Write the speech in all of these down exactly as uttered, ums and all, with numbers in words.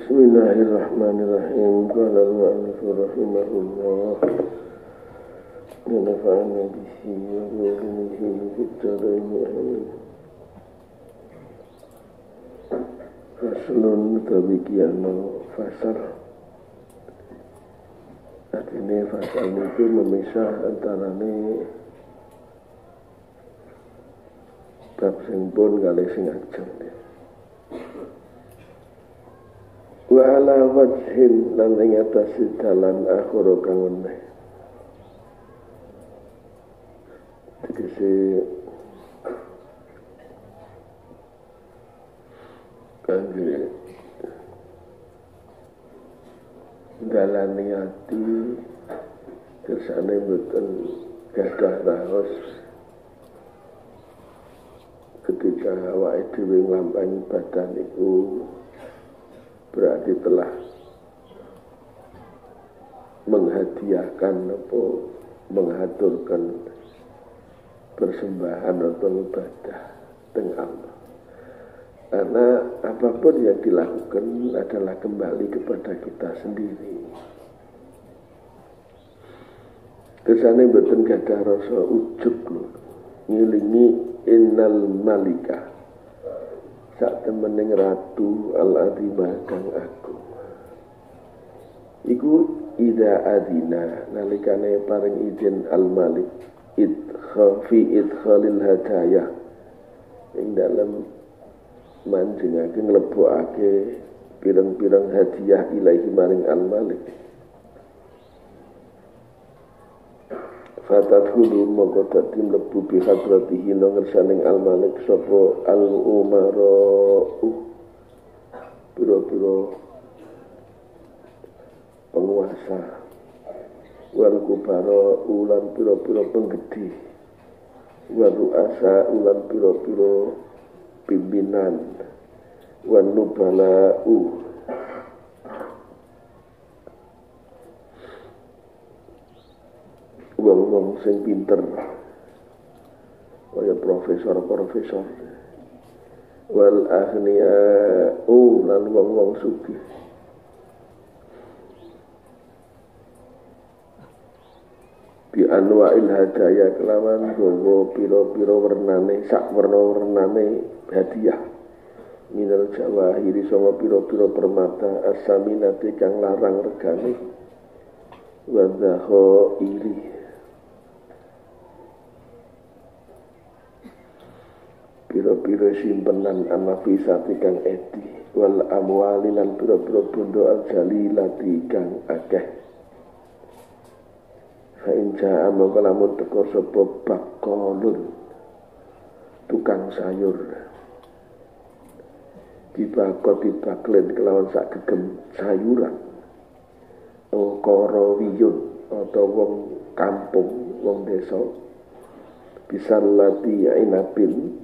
Bismillahirrahmanirrahim. Qala al-mu'allif rahimahullah wa nafa'ana bihi wa bi ulumuhi fid dharain amin. Faslun tabiqiyana fasal. Artinya fasal itu memisah antarane bab sing pun kali sing ajeng. Wa ala wajhin lan ing atase dalan akhara kang weneh. Tegese kangge dalane ati kersane mboten gadah raos ketika awake dhewe nglampahi badan iku berarti telah menghadiahkan atau mengaturkan persembahan atau ibadah dengan Allah. Karena apapun yang dilakukan adalah kembali kepada kita sendiri. Kesane mboten gadah rasa ujub lho. Ngilingi innal malika sak temening ratu al-azimah kang agung. Iku ida adina nalikane paring izin al-malik idkha fi idkhalil hadaya ing dalem manjingake nglebokake pirang-pirang hadiah ilahi maring al-malik. Fatat hulu moko dadi mlebu bi hadratihi nang ngersaning al-malik sapa al-umara'u pira-pira penguasa wal kubara ulan pira-pira penggede wal ru'asa ulan pira-pira pimpinan wan nubala'u wong-wong sing pinter kaya profesor-profesor wal aghniya'u lan wong-wong sugih bi anwa'il hadaya kelawan gawa pira-pira wernane sak werna-wernane hadiah minal jawahiri sama pira-pira permata asaminati kang larang regane wa dhahairi pira-pira simpenan anafisati kang edi wal amwali lan pira-pira bondo al-jalilati kang akeh. Fa in ja'a mongko lamun teka sapa bakolun tukang sayur dibakot dibaklen kelawan sak gegem sayuran ukara wiyun atau wong kampung wong desa bisa lati inabin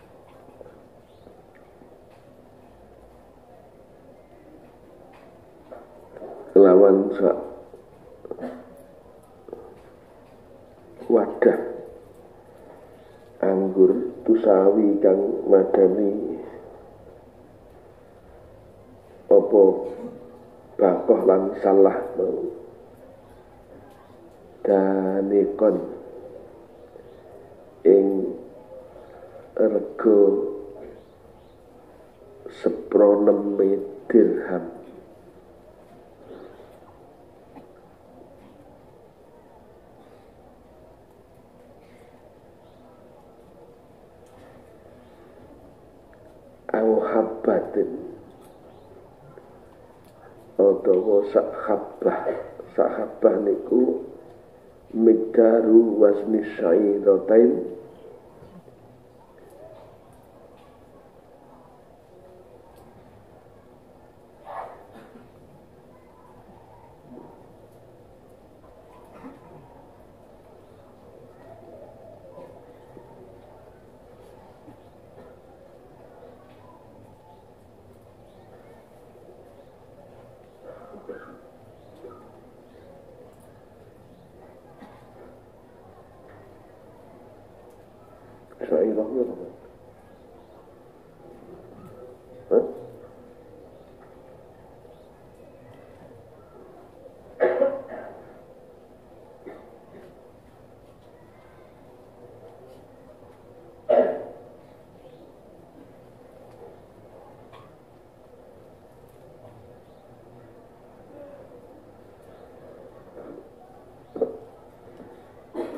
kelawan sak wadah anggur tusawi kang madani apa bakoh lan salah danikon ing rego sepronem dirham au habbatin utawa sak habbah sak habbah niku miqdaru wasni syairatain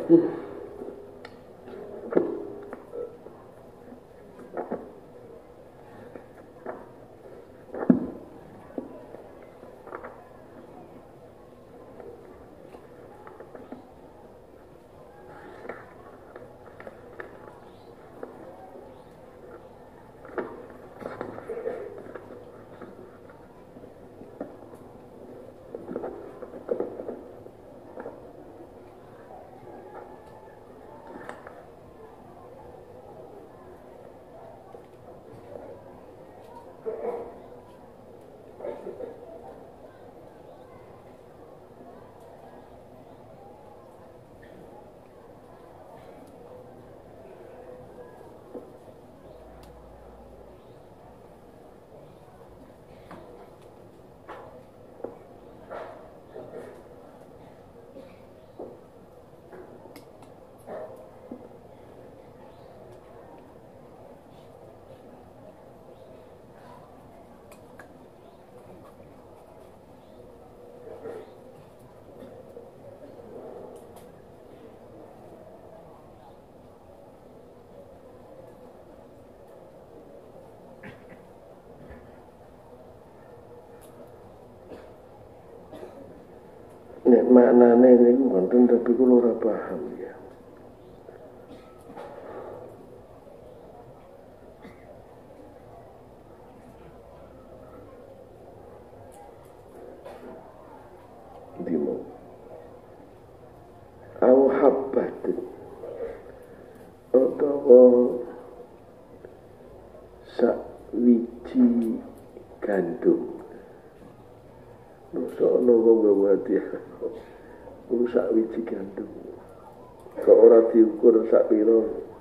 Nek maknane niku wonten tapi kula ora paham ya. Dimo. Au habbatin. Utawa sak wiji gandum. Sono wong ngawati rusak wiji gandum. Kok ora diukur sak pira?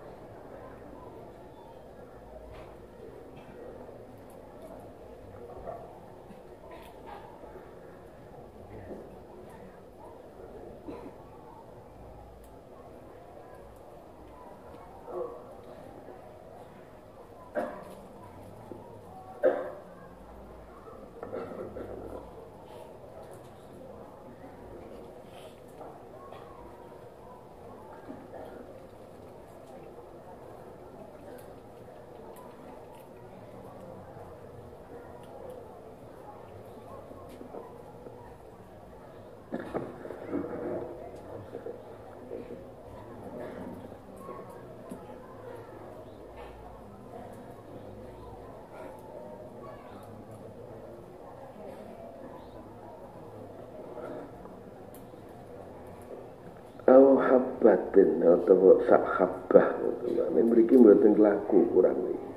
Au habbatin atau sak habbah ini mriki mboten laku kurang iki.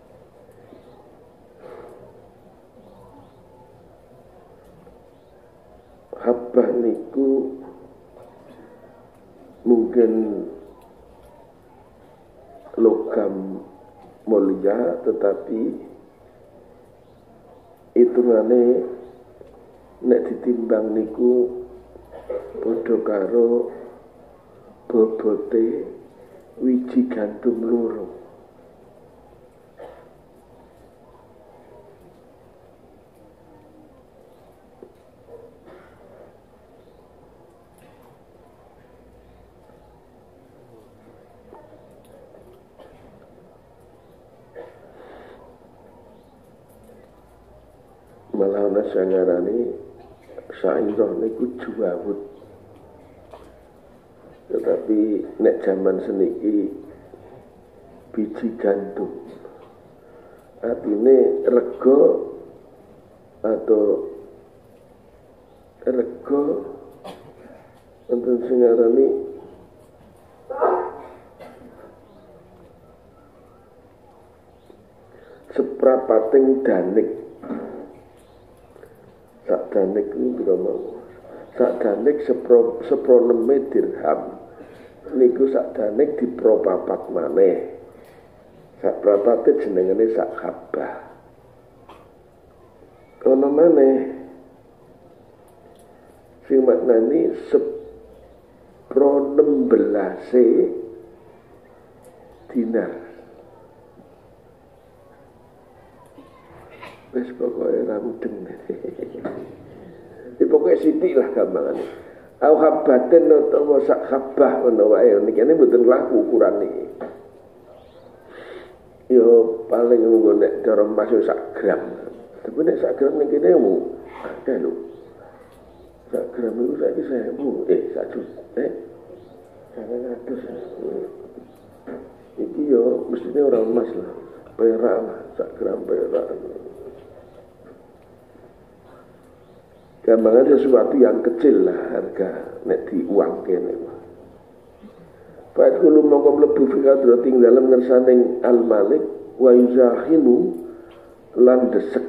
Habbah niku mungkin logam mulia tetapi hitungane nek ditimbang niku padha karo bobote wiji gandum loro. Malah ana sing ngarani sairah niku juwawut. Tetapi nek zaman seniki biji gandum artine rego atau rego wonten sing ngarani seprapating danik. Sak danik niku pira mau? Sak danik sepro seproneme dirham. Niku sak danik dipropapat maneh. Sak prapate jenengane sak habbah. Ono maneh sing maknani sepronem belase dinar. Wis pokoke ra mudeng. Di pokoke sithik lah gampangane. au habbatin utawa sak habbah ngono wae niki mboten laku ukuran niki yo paling nggo nek cara masuk sak gram tapi nek sak gram niki nemu akeh lho sak gram itu saiki sewu eh sak juta eh sangat ratus iki yo mestinya orang emas lah perak lah sak gram perak gambaran sesuatu yang kecil lah harga nek di uang kene Fa'id kulu mongko mlebu fi hadrating dalam ngersaning al-malik wa yuzahimu lan desek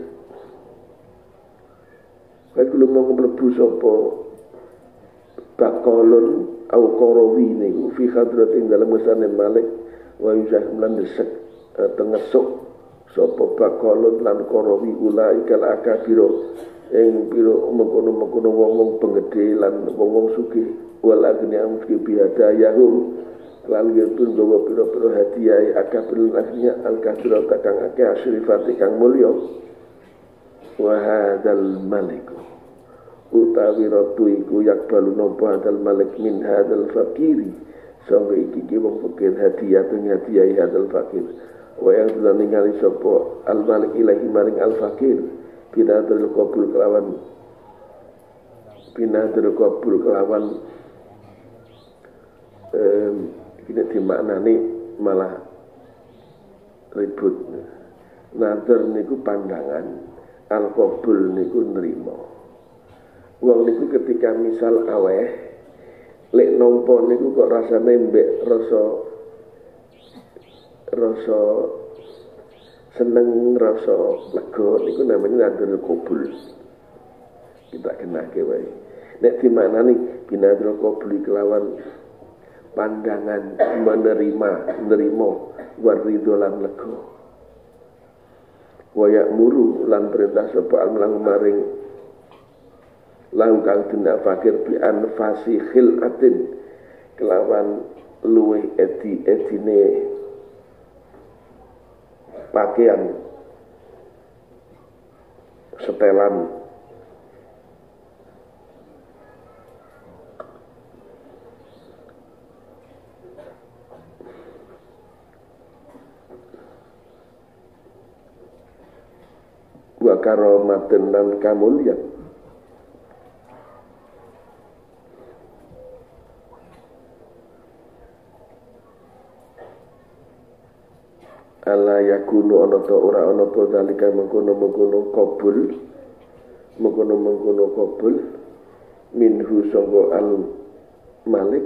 Fa'id kulu mongko mlebu sapa bakolun au qarawi niku fi hadrating dalam ngersaning malik wa yuzahimu lan desek tengesuk sapa bakolun lan qarawi ulaikal akabiro ing piro mengkono-mengkono wong-wong penggede lan wong-wong sugih wal agni amfi biadayahum lan yutun gawa piro-piro hadiah akabul akhnya al-kathira takang akeh asyrifati kang mulya wa hadzal malik utawi ratu iku yakbalu napa hadzal malik min hadzal fakiri sangga iki ki wong fakir hadiah teng hadiah hadzal fakir wa yang telah ningali sapa al-malik ilahi maring al-fakir Binatul qabul kelawan Binatul qabul kelawan um, ini dimaknani malah ribut Nadir niku pandangan Al-qabul niku nerima wong niku ketika misal aweh lek nompo niku kok rasane mbek rasa rasa seneng rasa lega niku namanya nadrul qabul kita kenake wae nek dimaknani binadrul qabul kelawan pandangan menerima nerima waridho lan lega wa ya'muru lan perintah sapa al-lang maring lahu kang tindak fakir bi anfasi khilatin kelawan luweh eti etine pakaian setelan wa karomatin dan kamulyan ala yakunu ana ta ora ana apa dalika mengkono-mengkono qabul mengkono-mengkono qabul minhu sangga al malik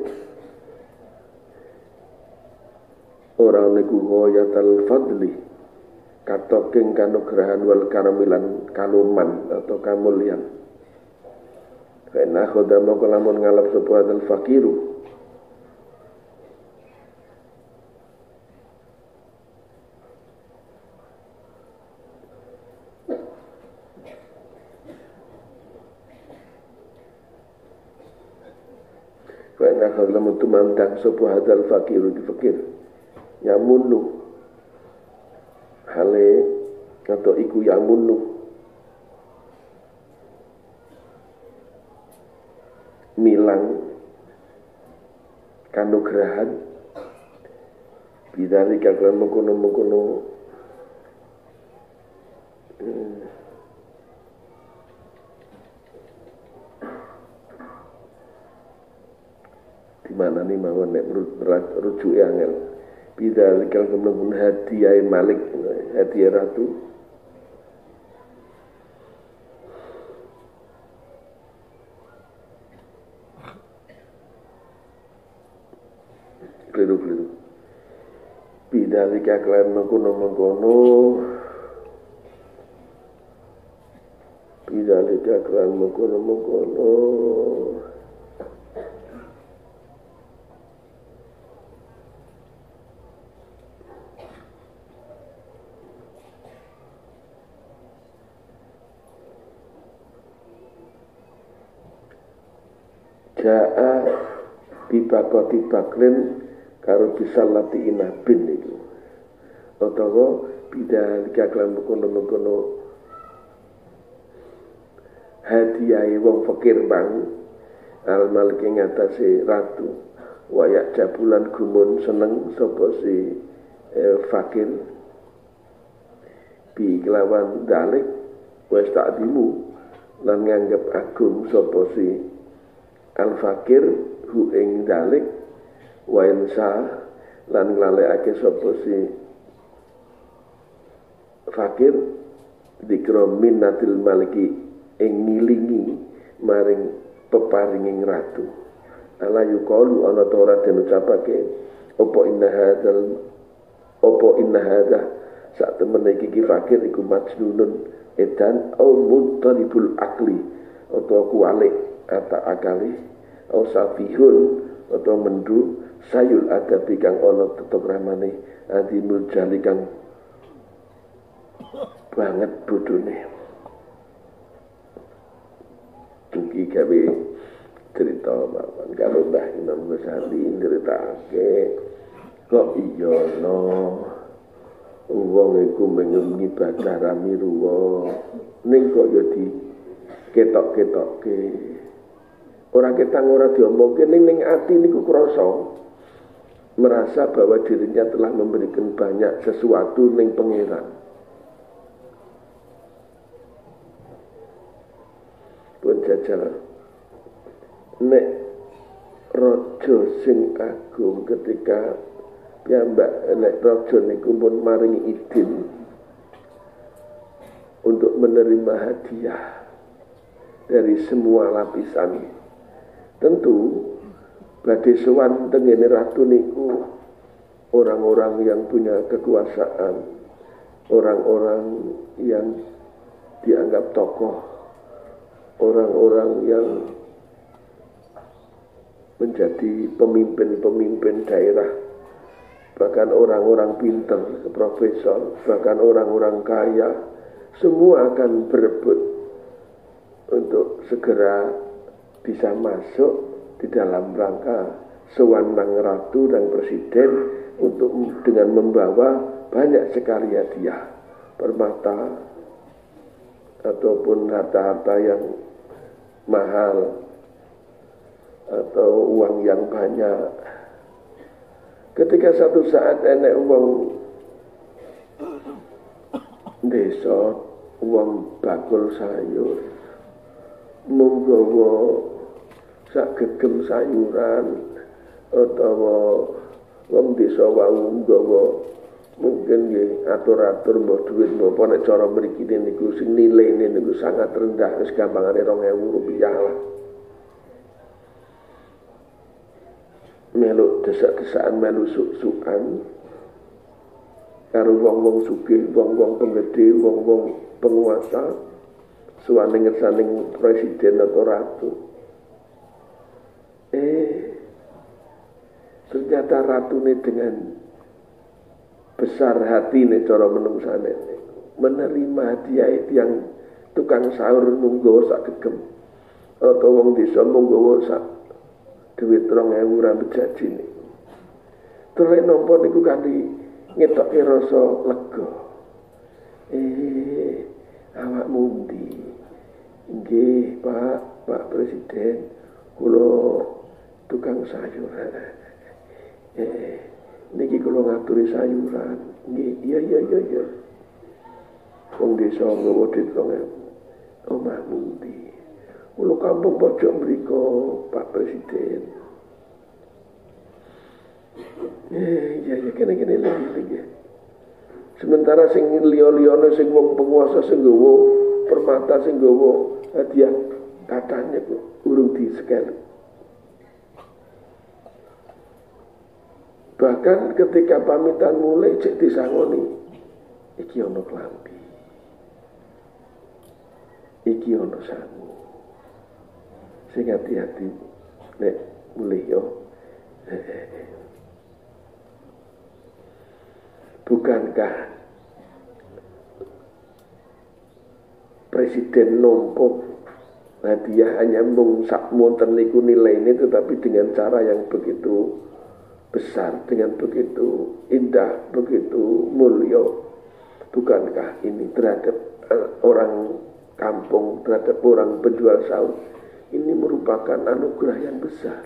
ora niku ghayatul fadli katoking kanugrahan wal karamilan kaluman atau kamulyan fa inna khodama kalamun ngalap sapa al fakiru Karena untuk mandang sebuah hadal fakiru di fakir yamunu hale atau iku yamunu milang kanugrahan bidari kagak mengkono-mengkono hmm. Mana nih mawon nek rujuk angel bidal kal kemen hadiah malik hadiah ratu keliru-keliru bidal kal mengkono-mengkono bidal kal mengkono-mengkono Ja'a bibakoti bakrin karo bisa lati inabin itu atau bida likaklan mengkono-mengkono hadiah wong fakir bang al malik ing atase ratu wayak jabulan gumun seneng sapa si eh, fakir bi kelawan dalik wis takdimu lan nganggep agung sapa si al fakir hu ing dalik wa insa lan nglalekake sapa si fakir dikra minnatil maliki ing ngilingi maring peparinging ratu ala yuqalu ana ta ora den ucapake apa inna hadzal apa inna hadza sak temene iki fakir iku majnunun edan au mutaribul akli atau kualik ata akali au safihun atau mendu sayul adabi kang ana tetep ramane adimul jali kang banget bodone. Iki gawe cerita mawon karo Mbah Imam Ghazali nceritake kok iya no wong iku mengengi ibadah rami ruwa ning kok ya di ketok-ketokke ora ketang ora diomongke ning ning ati niku krasa merasa bahwa dirinya telah memberikan banyak sesuatu ning pangeran. Pun jajal nek raja sing agung ketika piyambak nek raja niku pun maringi izin untuk menerima hadiah dari semua lapisan. Tentu badhe sowan tengene ratu niku orang-orang yang punya kekuasaan, orang-orang yang dianggap tokoh, orang-orang yang menjadi pemimpin-pemimpin daerah, bahkan orang-orang pintar, profesor, bahkan orang-orang kaya, semua akan berebut untuk segera bisa masuk di dalam rangka sewanang ratu dan presiden untuk dengan membawa banyak sekali hadiah, permata ataupun harta-harta yang mahal atau uang yang banyak. Ketika satu saat enek uang desa, uang bakul sayur, munggawa sak gegem sayuran utawa wong desa wau nggawa mungkin nggih atur-atur mbok dhuwit mbok apa nek cara mriki niku sing nilaine niku sangat rendah wis gampangane rong ewu rupiah lah. Melu desak-desakan melu suk-sukan karo wong-wong sugih, wong-wong penggede, wong-wong penguasa suwane ngersaning presiden atau ratu. Eh ternyata ratu ini dengan besar hati nih cara menungsane menerima hadiah itu yang tukang sahur munggawa sak gegem atau wong desa munggawa sak duit rong ewu rambut jaji niku. Terus nampa niku kanthi ngetokke rasa lega. Eh awakmu ndi? Nggih, Pak, Pak Presiden, kula tukang sayur. Eh niki kula ngaturi sayuran. Nggih, iya iya iya iya. Wong desa nggawa duit rong ewu. Omahmu ndi? Kula kampung pojok mriko, Pak Presiden. Eh, iya ya kene-kene lagi-lagi. Sementara sing liya-liyane sing wong penguasa sing nggawa permata sing nggawa hadiah katanya kok urung di-scan. Bahkan ketika pamitan mulai cek disangoni iki ana klambi. Iki ana sangu. Sing hati-hati nek mulih yo. Bukankah presiden nompo hadiah hanya mung sak monten niku nilaine tetapi dengan cara yang begitu besar, dengan begitu indah, begitu mulia. Bukankah ini terhadap orang kampung, terhadap orang penjual sawit Ini merupakan anugerah yang besar.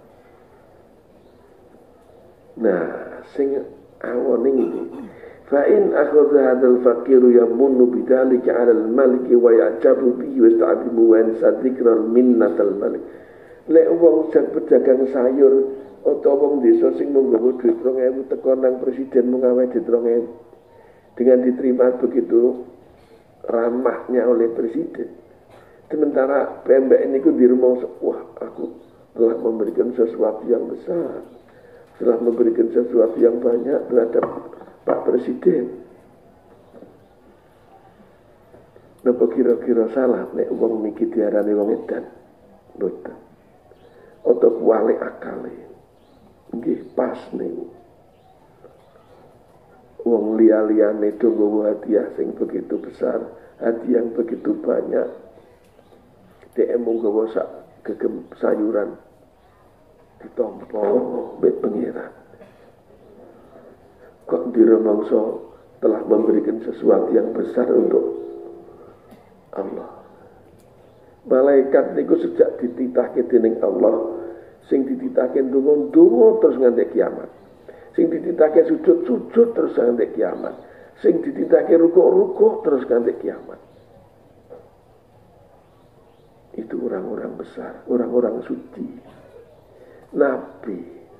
Nah, sing awon ini fa in akhadha hadzal faqiru yamunnu bidzalika 'ala al-maliki wa ya'jabu bihi wa yasta'dimu wa yansadikra minnatal malik. Lek wong sing pedagang sayur utawa wong desa sing munggo dhuwit rong ewu teko nang presiden mung awake dhuwit rong ewu dengan diterima begitu ramahnya oleh presiden. Sementara pembek ini ku di rumah, wah aku telah memberikan sesuatu yang besar, telah memberikan sesuatu yang banyak terhadap Pak Presiden. Napa kira-kira salah nek wong niki diarani wong edan? Mboten. Atau kuali akale. Nggih pas niku. Wong liya-liyane do nggawa hadiah sing begitu besar, hadiah yang begitu banyak. Dhek mung nggawa sak gegem sayuran ditampa mbek pengiran. Kok diremangsa telah memberikan sesuatu yang besar untuk Allah. Malaikat niku sejak dititahke dening Allah, sing dititahke ndonga-ndonga terus nganti kiamat. Sing dititahke sujud-sujud terus nganti kiamat. Sing dititahke rukuk-rukuk terus nganti kiamat. Itu orang-orang besar, orang-orang suci, nabi,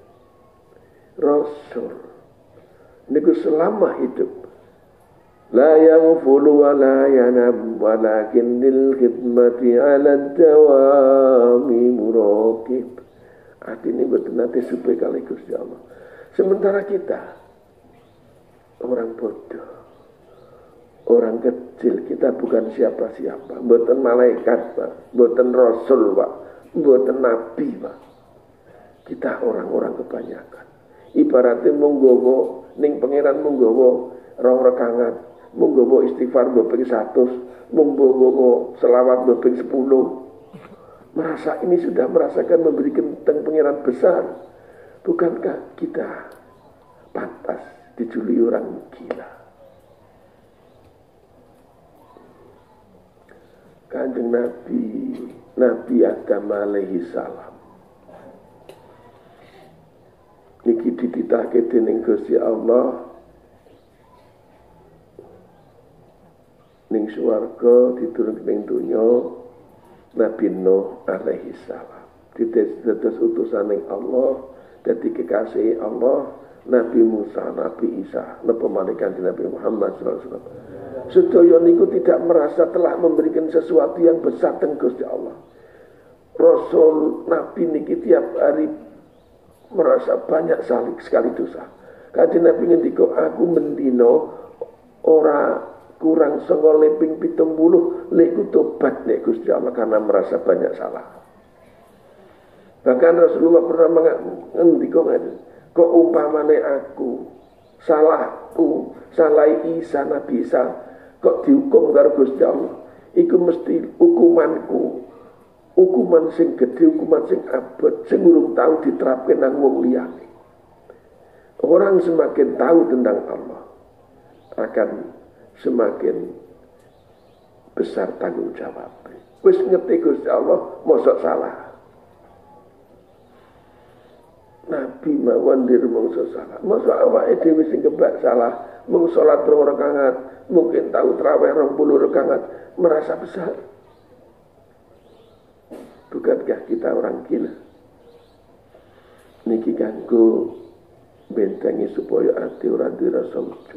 rasul. Niku selama hidup la yaghfulu wa la yanam walakin lil khidmati ala dawami muraqib. Artinya betul nanti supaya kali Gusti Allah. Sementara kita orang bodoh, orang kecil, kita bukan siapa-siapa, mboten malaikat Pak, mboten rasul Pak, mboten nabi Pak. Kita orang-orang kebanyakan. Ibaratnya monggowo ning pangeran monggowo rong rekangan, monggowo istighfar beping seratus, monggowo selawat beping sepuluh. Merasa ini sudah merasakan memberikan teng pangeran besar. Bukankah kita pantas dijuluki orang gila? Kanjeng Nabi, Nabi Adam alaihi salam. Niki dititahke dening Gusti Allah ning swarga diturunke ning donya Nabi Nuh alaihi salam. Ditetes utusan ning Allah, dadi kekasih Allah, Nabi Musa, Nabi Isa, napa malaikat Nabi Muhammad sallallahu alaihi wasallam. Sedaya niku tidak merasa telah memberikan sesuatu yang besar teng Gusti Allah. Rasul Nabi niki tiap hari merasa banyak salik sekali dosa. Kanjeng Nabi ngendika, aku mendino ora kurang sanga leping pitung puluh lek tobat nek Gusti Allah karena merasa banyak salah. Bahkan Rasulullah pernah ngendika ngene, kok umpamane aku salahku, salah Isa Nabi Isa kok dihukum karo Gusti Allah, iku mesti hukumanku hukuman sing gede, hukuman sing abot, sing urung tahu diterapkan nang wong liyane. Orang semakin tahu tentang Allah akan semakin besar tanggung jawab. Wis ngerti Gusti Allah, mosok salah. Nabi mawon dirumangsa salah. Mosok awake dhewe sing kebak salah, mung salat rong rakaat, mungkin tahu traweh rong puluh rakaat, merasa besar. Bukankah kita orang gila? Niki kanggo bentengi supaya ati ora dirasa ujug.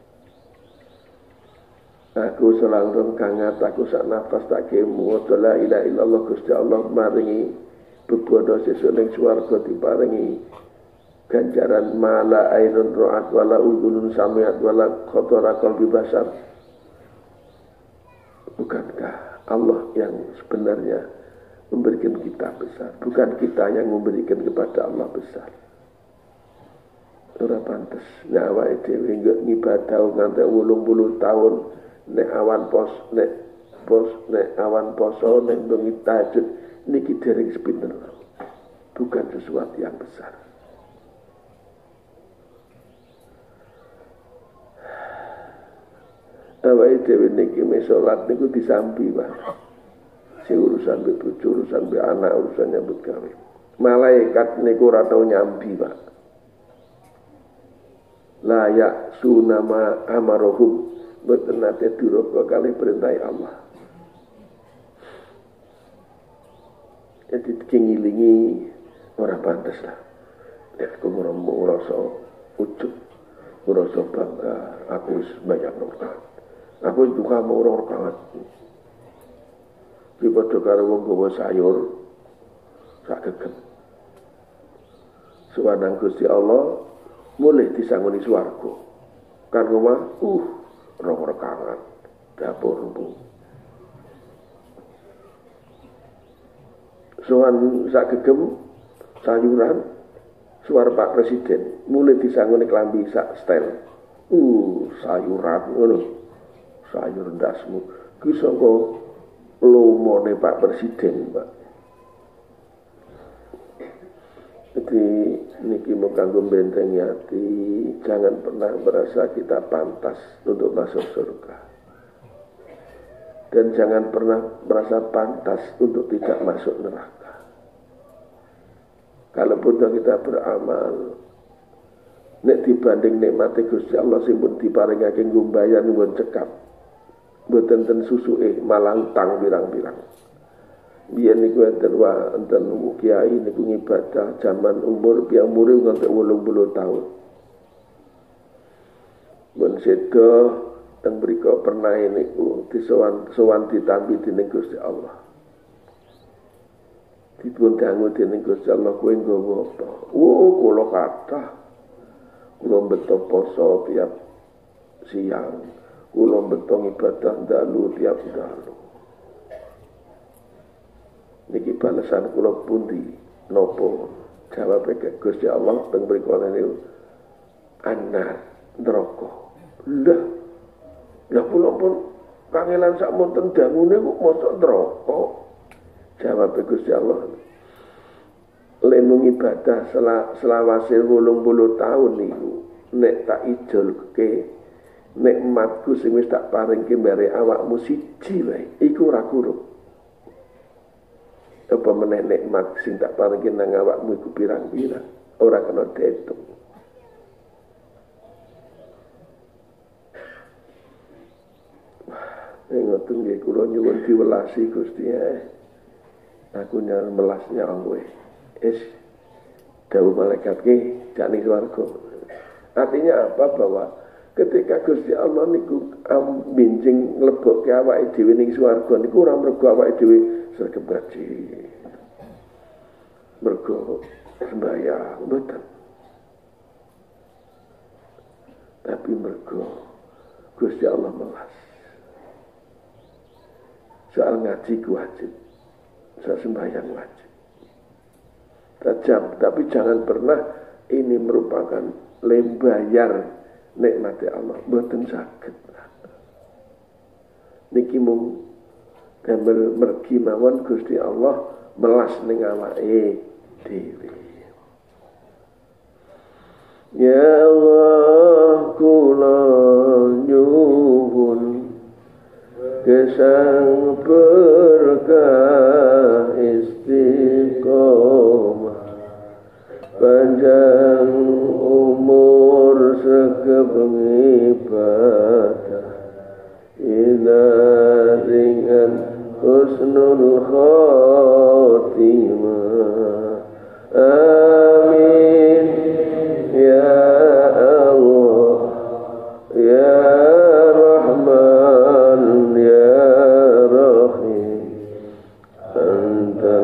Aku selangkung kangat, aku sak nafas tak kemu, la ilaha illallah Gusti Allah maringi bebodo sesuk ning swarga diparingi ganjaran mala ainun ra'at wala udhunun samiat wala khatara qalbi basar. Bukankah Allah yang sebenarnya memberikan kita besar, bukan kita yang memberikan kepada Allah besar? Ora pantes nek awake dhewe ngibadah nganti wolung puluh tahun nek awan pos nek pos nek awan poso nek bengi tahajud niki dereng sepinten, bukan sesuatu yang besar. Awake dhewe niki me salat niku disambi Pak. Si urusan be bojo, urusan be anak, urusan nyambut gawe. Malaikat niku ora tau nyambi, Pak. La ya sunama amarohum, mboten nate duraka kali perintah Allah. Jadi kengilingi ora pantes lah. Nek aku ngrasa ujub, ngrasa bangga, aku wis banyak rakaat. Aku juga mau rakaat. Di padha karo wong gawa sayur sak gegep. Suwanang Gusti Allah mulih disangoni swarga. Kan omah uh rong rakaat dapur bu. Soan sak gegem sayuran suara Pak Presiden mulai disangoni kelambi sak stel. Uh sayuran ngono. Sayur ndasmu ki saka lomone Pak Presiden, Pak. Jadi niki mau kanggo bentengi hati, jangan pernah merasa kita pantas untuk masuk surga. Dan jangan pernah merasa pantas untuk tidak masuk neraka. Kalaupun kita beramal, nek dibanding nikmati Gusti Allah sing pun diparingake ngumbayan pun cekap. Mboten ten susuke malah utang pirang-pirang. Biyen niku enten wa enten kiai niku ngibadah zaman umur piang umure nganti wolung puluh tahun. Mun sedo teng mriku pernah niku disowan-sowan ditampi dening Gusti Allah. Dipun dangu dening Gusti Allah kowe nggawa apa? Oh, kula kathah. Kula beto poso tiap siang. Kula beto ibadah dalu tiap dalu. Niki balasan kula pundi nopo? Jawab Gusti Allah teng mriku niku ana neraka. Lah, lah kula pun kangelan sak monten dangune kok mosok neraka. Jawab Gusti Allah. Lemung ibadah selawase wolung puluh tahun niku nek tak ijolke nikmatku sing wis tak paringke mbare awakmu siji wae iku ora kurang. Apa meneh nikmat sing tak paringke nang awakmu iku pirang-pirang ora kena diitung. Nek ngoten nggih kula nyuwun diwelasi Gusti eh. Aku nyar melas nyawe. Es dawuh malaikat ki jak ning swarga. Artinya apa? Bahwa ketika Gusti Allah niku binjing nglebokke awake dhewe ning swarga niku ora mergo awake dhewe sregep ngaji. Mergo sembahyang mboten. Tapi mergo Gusti Allah melas. Soal ngaji ku wajib. Soal sembahyang wajib. Tajam, tapi jangan pernah ini merupakan lembayar nikmati Allah, mboten saged. Niki mung damel mergi mawon Gusti Allah melas ning awake dhewe. Ya Allah kula nyuwun gesang berkah istiqomah panjang umur sregep ibadah inaringan husnul khotimah amin ya Allah ya Rahman ya Rahim anta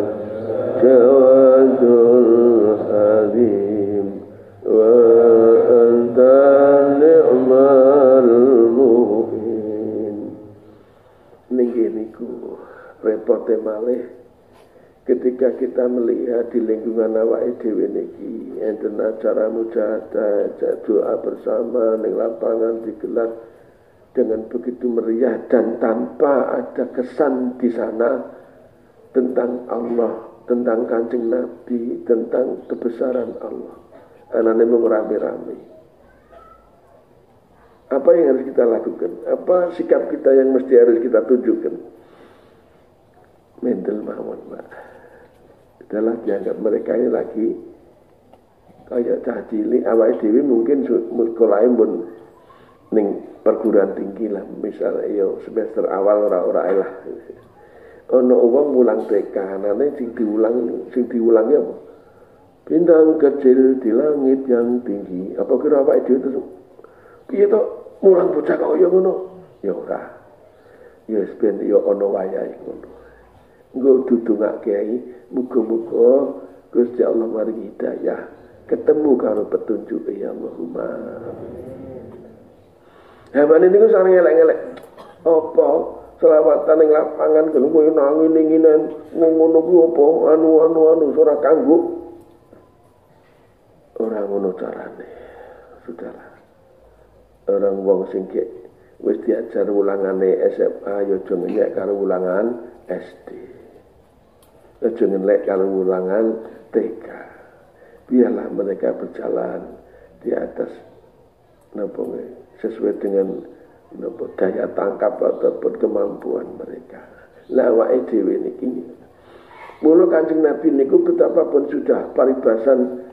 jawadul halim wa anta ni'mal mu'in. Niki niku repote malih ketika kita melihat di lingkungan awake dhewe niki enten acara mujahadah, doa bersama ning lapangan digelar dengan begitu meriah dan tanpa ada kesan di sana tentang Allah, tentang Kanjeng Nabi, tentang kebesaran Allah. Anane mung rame-rame. Apa yang harus kita lakukan? Apa sikap kita yang mesti harus kita tunjukkan? mendel mawon Pak. Adalah dianggap mereka ini lagi kayak cah cilik, awake dhewe mungkin sekolahe pun ning perguruan tinggi lah, misalnya yo semester awal ora-ora lah. Ono wong mulang T K, nane sing diulang sing diulang ya apa? Bintang kecil di langit yang tinggi. Apa kira awake dhewe terus piye to mulang bocah kaya ngono? Ya ora. Ya wis ben yo ono wayahe ngono. Nggo dudungake kiai, muga-muga Gusti Allah maringi hidayah, ketemu karo petunjuk ya Allahumma. Hebat niku sareng elek-elek. Apa selawatan ning lapangan kene koyo nang ngene-ngene ngono ku apa anu-anu anu ora kanggo. Ora ngono carane. Saudara. Orang wong sing wis diajar ulangane S M A ya aja ngenyek karo ulangan S D. Aja ngenyek karo ulangan T K. Biarlah mereka berjalan di atas napa sesuai dengan napa daya tangkap ataupun kemampuan mereka. Lah awake dhewe niki mula Kanjeng Nabi niku betapapun sudah paribasan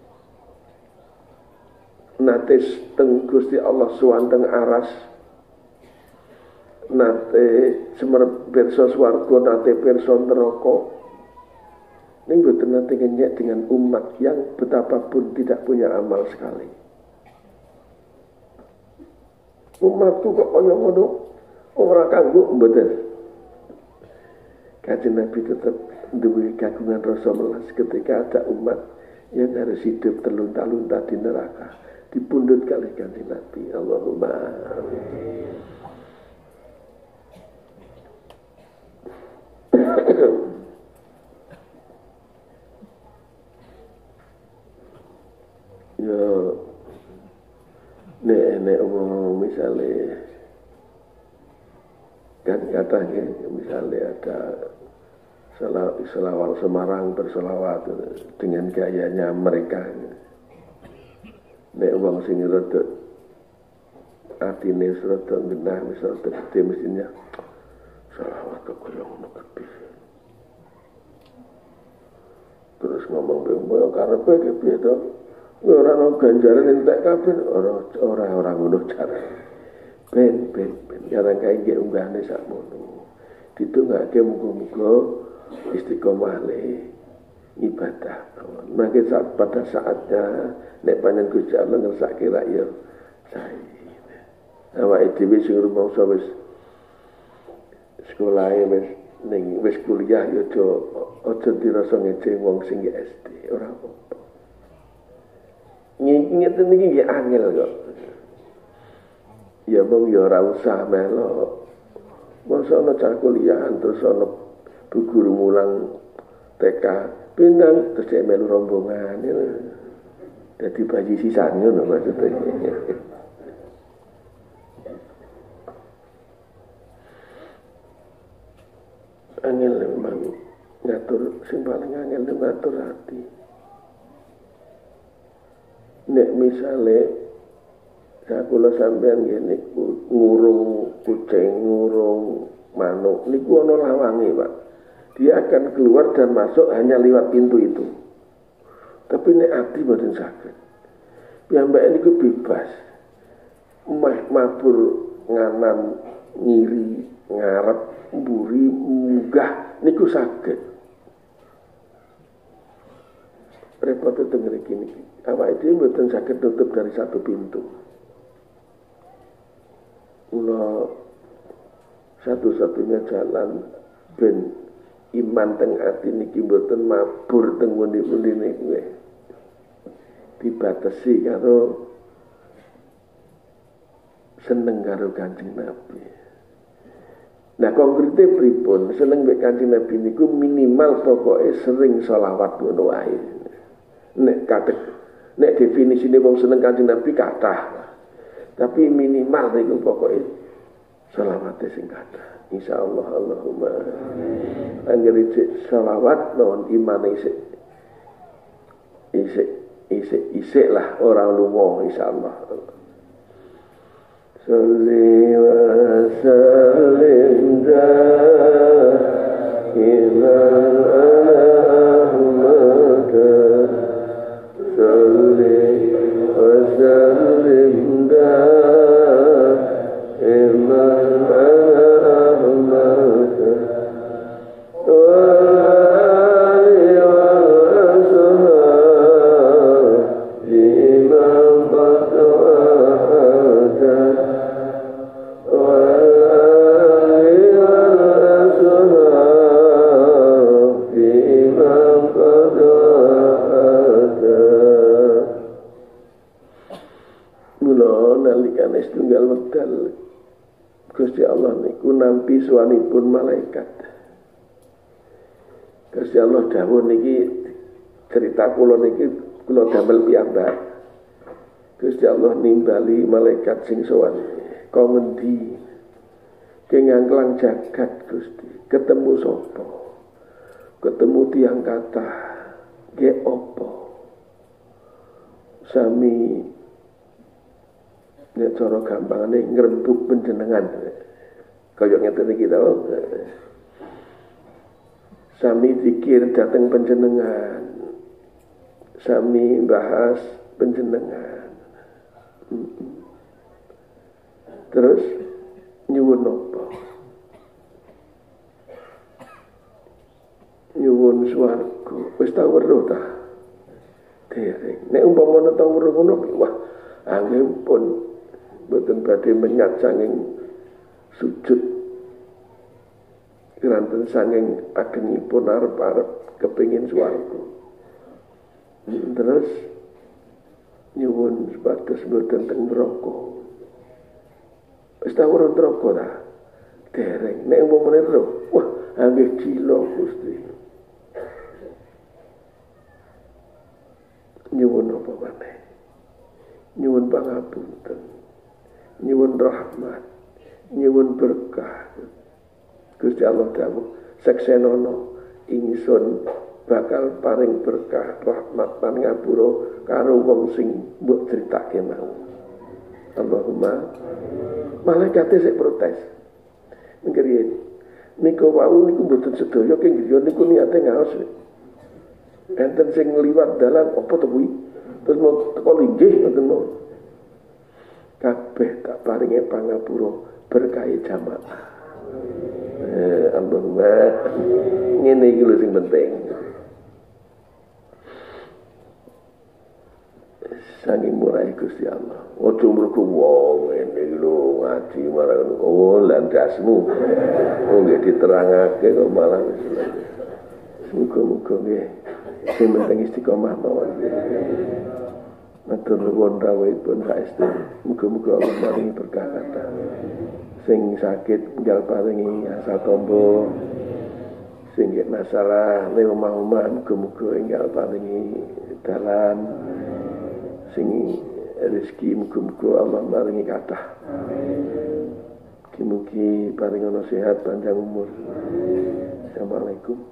nate teng Gusti Allah suwanteng aras, nate semer pirsa swarga, nate pirsa neraka. Ning boten nate ngenyek dengan umat yang betapapun tidak punya amal sekali. Umatku kok kaya ngono, ora kanggo mboten. Kanjeng Nabi tetap duwe kagungan rasa melas ketika ada umat yang harus hidup terlunta-lunta di neraka. Dipundhut kali Kanjeng Nabi. Allahumma ya nek nek umum misalnya kan katanya misalnya ada selawat Semarang berselawat dengan gayanya mereka. Nek wong sing rada atine rada genah wis rada gedhe mestinya selawat kok koyo ngono kabeh. Terus ngomong bemo karepe ki piye to? Ora ono ganjaran entek kabeh ora ora ora ngono cara. Ben ben ben jarang kae nggih unggahane sakmono. Ditungake muga-muga istiqomah le ibadah. Maka saat pada saatnya nek panjen Gusti Allah ngersake rakyat sae. Awake dhewe sing rumangsa wis sekolah wis ning wis kuliah ya aja aja dirasa ngece wong sing S D ora apa. Ngeten niki nggih angel kok. Ya mong ya ora usah melok. Masa ana cah kuliahan terus ana bu guru mulang T K pindah terus dia melu rombongan ya. Jadi bayi sisanya no, maksudnya. Angel memang ngatur, sing paling angel ngatur hati. Nek misale sakula sampean ngene ngurung kucing, ngurung manuk niku ana lawange, Pak. Dia akan keluar dan masuk hanya lewat pintu itu. Tapi nek ati mboten saged. Piyambake niku bebas. Mah mabur nganan ngiri, ngarep, mburi, munggah niku saged. Repot teng mriki niki. Awake dhewe mboten saged tutup dari satu pintu. Mula satu-satunya jalan ben iman teng ati niki mboten mabur teng pundi-pundi niku. Dibatasi karo seneng karo Kanjeng Nabi. Nah konkrete pripun seneng mek Kanjeng Nabi niku minimal pokoke sering selawat ngono wae. Nek kate nek definisine wong seneng Kanjeng Nabi kathah. Tapi minimal niku pokoke selawate sing kathah. Insyaallah Allahumma anggere selawat non iman isik isik isik isik lah orang lunga insyaallah. Salli wa sallim Iman Ahmad Salli wa sallim Iman Ahmad wa ali wa ashab Iman Qadwahada wa ali wa ashab Iman Qadwahada. Mula nalikane setunggal wekdal Gusti Allah niku nampi suwanipun malaikat. Gusti Allah dawuh niki cerita kula niki kula damel piyambak. Gusti Allah nimbali malaikat sing sowan. Kok ngendi? Kengangklang jagat Gusti. Ketemu sapa? Ketemu tiang kathah. Nggih apa? Sami nek cara gampangane ngrembug panjenengan. Kaya ngeten iki to. Sami zikir dateng panjenengan. Sami bahas panjenengan. Terus nyuwun apa? Nyuwun swarga. Wis tau weruh ta? Dereng. Nek umpama tau weruh ngono, wah, anggenipun boten badhe menyat sanging sujud keranten sanging agengipun arep-arep kepengin swarga. Terus nyuwun supados boten teng neraka. Wis ta ora neraka ta? Dereng. Nek umpama lho, wah, anggih cila Gusti. Nyuwun apa maneh? Nyuwun pangapunten. Nyuwun rahmat, nyuwun berkah. Gusti Allah dawuh, seksenono ingsun bakal paring berkah rahmat lan ngapura karo wong sing mbok critake mau. Allahumma. Malaikate sik protes. Mengkiriyen niku wau niku mboten sedaya keng griya niku niate ngaos. Enten sing liwat dalan apa to kuwi? Terus mau teko linggih ngoten mau. Kabeh tak paringi pangapura berkah jamaah. Eh, Allahumma. Ngene iki lho sing penting. Saking murahe Gusti Allah. Ojo mergo wong ngene iki lho ngaji marang oh landasmu. Oh nggih diterangake kok malah wis. Muga-muga nggih sing penting istiqomah mawon. Matur nuwun rawuhipun saestu. Muga-muga Allah maringi berkah kathah. Sing sakit enggal paringi asal tombo. Sing nggih masalah ning omah-omah muga-muga enggal paringi dalan. Sing rezeki muga-muga Allah maringi kathah. Mugi-mugi paring ana sehat panjang umur. Assalamualaikum.